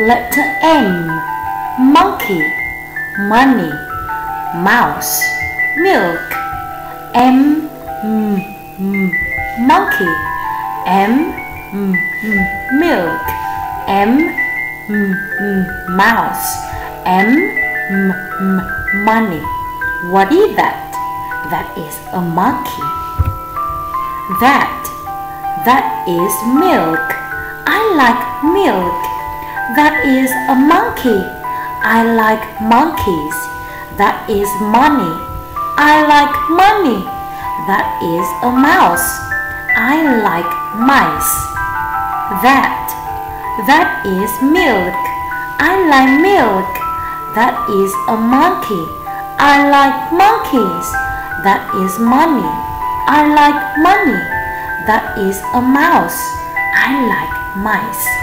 Letter M. Monkey, money, mouse, milk. M, monkey. M, milk. M, mouse. M, money. What is that? That is a monkey. That is milk. I like milk. That is a monkey. I like monkeys. That is money. I like money. That is a mouse. I like mice. That is milk. I like milk. That is a monkey. I like monkeys. That is money. I like money. That is a mouse. I like mice.